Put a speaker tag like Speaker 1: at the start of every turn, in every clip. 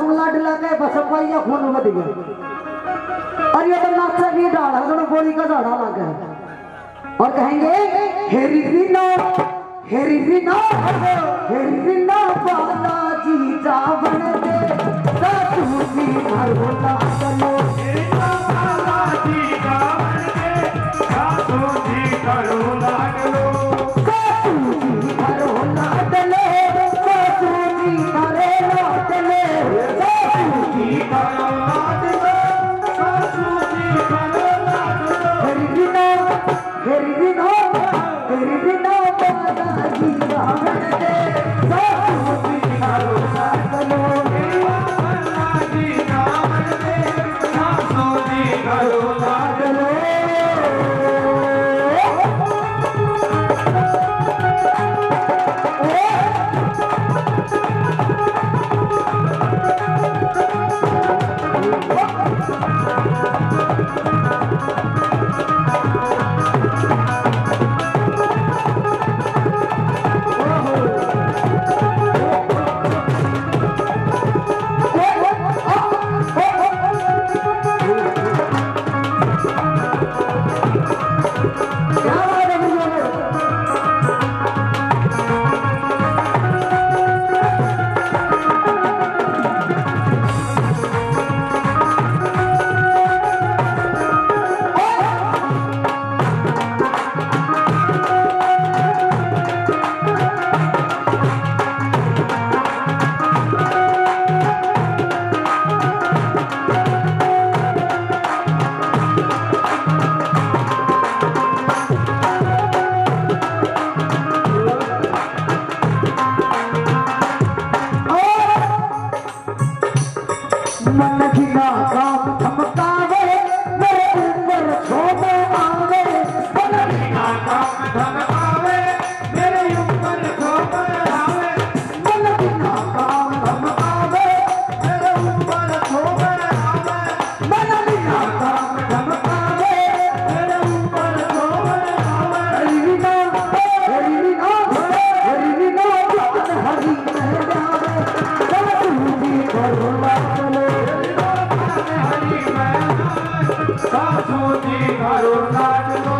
Speaker 1: रसगुल्ला डिला के बस पाइया खून बद गया और ये तो नाचा भी डाला तो गोली का झाड़ा लग गया और कहेंगे हेरी रीना बालाजी जावन दे सासू जी घरोला चलो
Speaker 2: बालाजी जावन दे सासू जी घरोला चलो
Speaker 1: सासू जी घरोला चलो सासू जी घरोला चलो सासू जी
Speaker 2: घरोला चलो सासू जी घरोला चलो
Speaker 1: हेरी रीना बालाजी जावन दे सासू जी घरोला चलो
Speaker 2: बालाजी जावन दे सासू जी घरोला चलो
Speaker 1: मन घिना काम धमकावे मेरे ऊपर छोड़ो आवे मन घिना काम
Speaker 2: धमकावे मेरे ऊपर छोड़ आवे
Speaker 1: मन घिना काम धमकावे
Speaker 2: मेरे ऊपर छोड़ आवे
Speaker 1: मन घिना काम धमकावे
Speaker 2: मेरे ऊपर छोड़ आवे
Speaker 1: हरी रीना हरी में जावे सासू जी घरोला चलो
Speaker 2: सासू जी घरोला चलो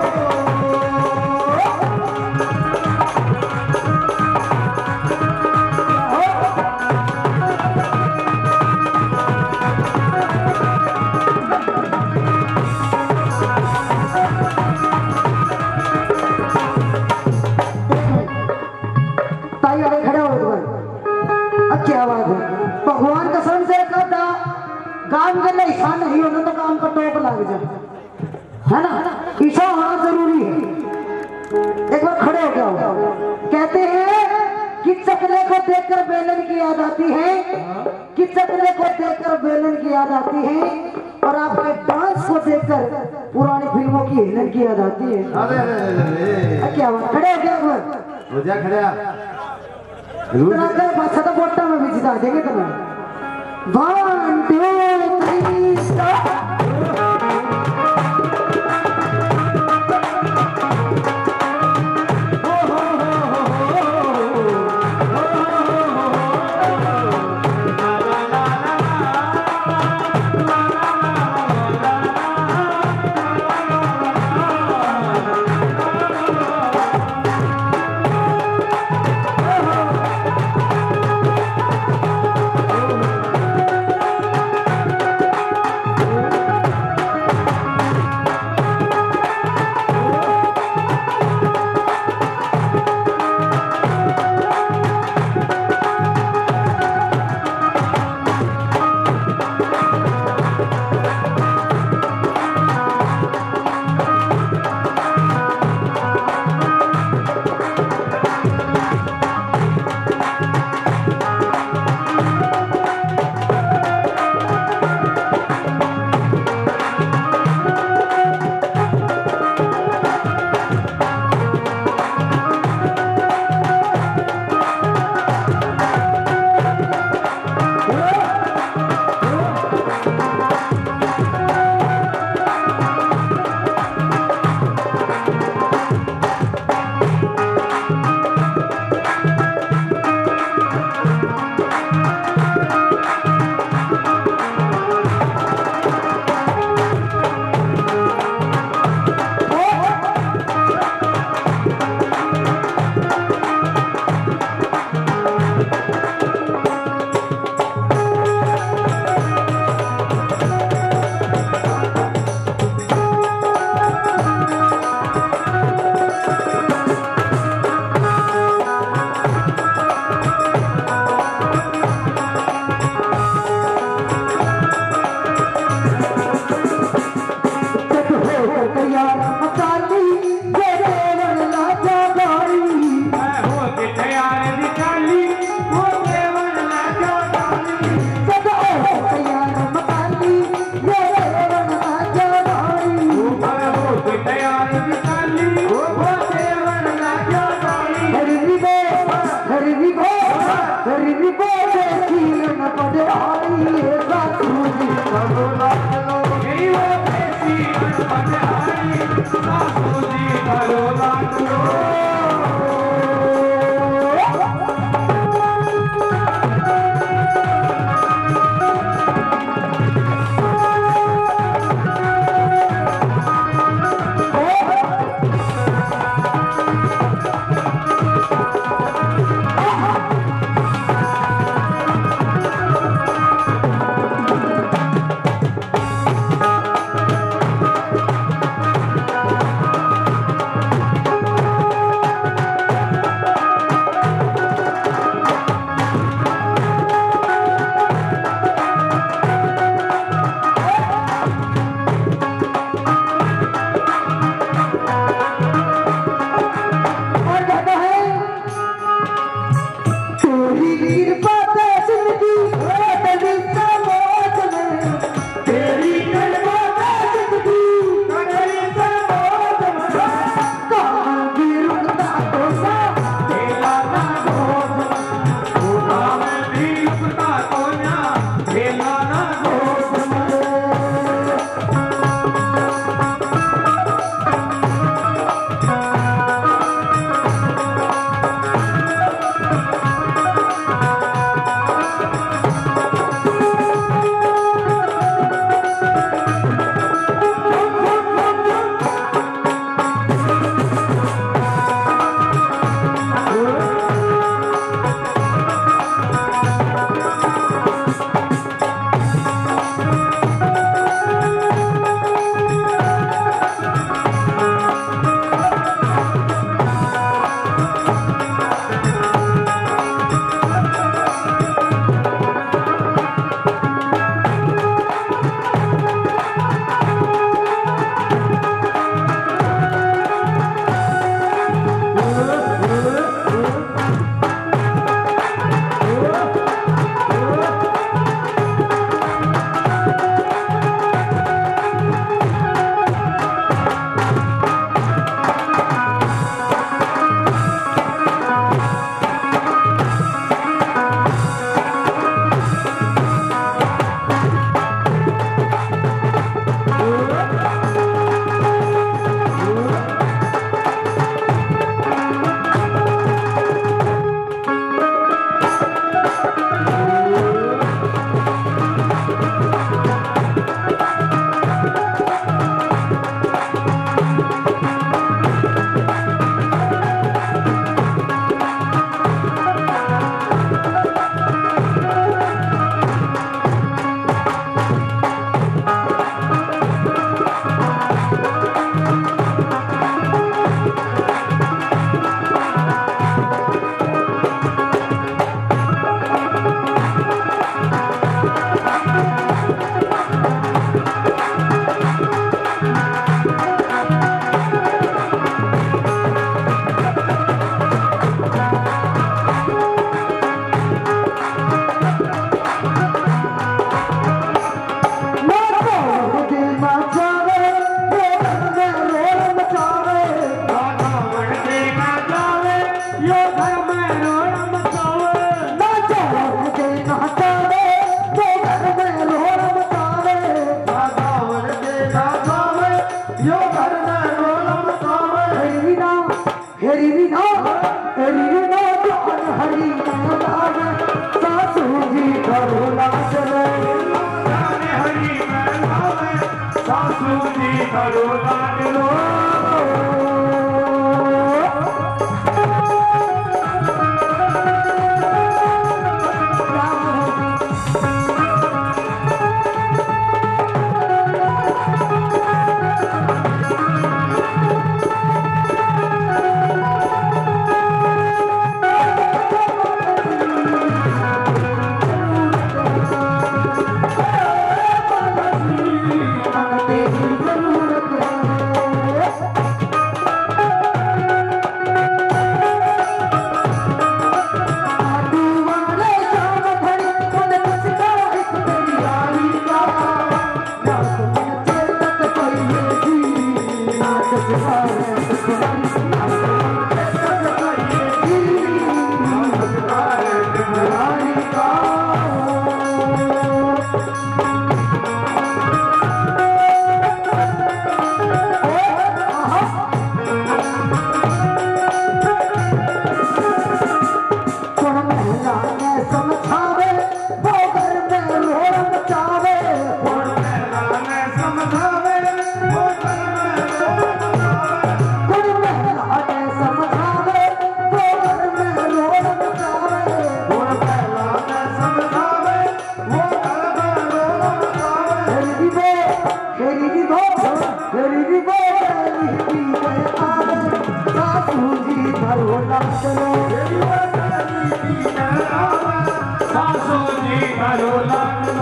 Speaker 1: ताई आगे खड़े हो भाई क्या बात है भगवान कसम से कहता काम के लिए ईसा नहीं होना तो काम का टोक लग जाए है ना ईसा होना जरूरी है एक बार खड़े हो गया कहते हैं कि चकले को देखकर बेलन की याद आती है कि चकले को देखकर बेलन की याद आती है और आपके डांस को देखकर पुरानी फिल्मों की हिलन की याद आती है क्या बात खड़े हो गया एक बार
Speaker 2: हो जा खड़ा
Speaker 1: इतना कर बादशाह तो बोटा में भी जिता देंगे तुम्हें 1 2 3 स्टार्ट
Speaker 2: करो लाड लो यही वो कैसी अनपढ़ आई सासू जी करो लाड लो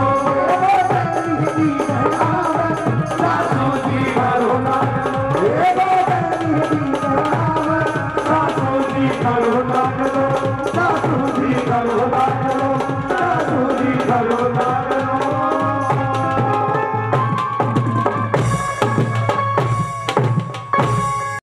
Speaker 1: वो चलती है की बहना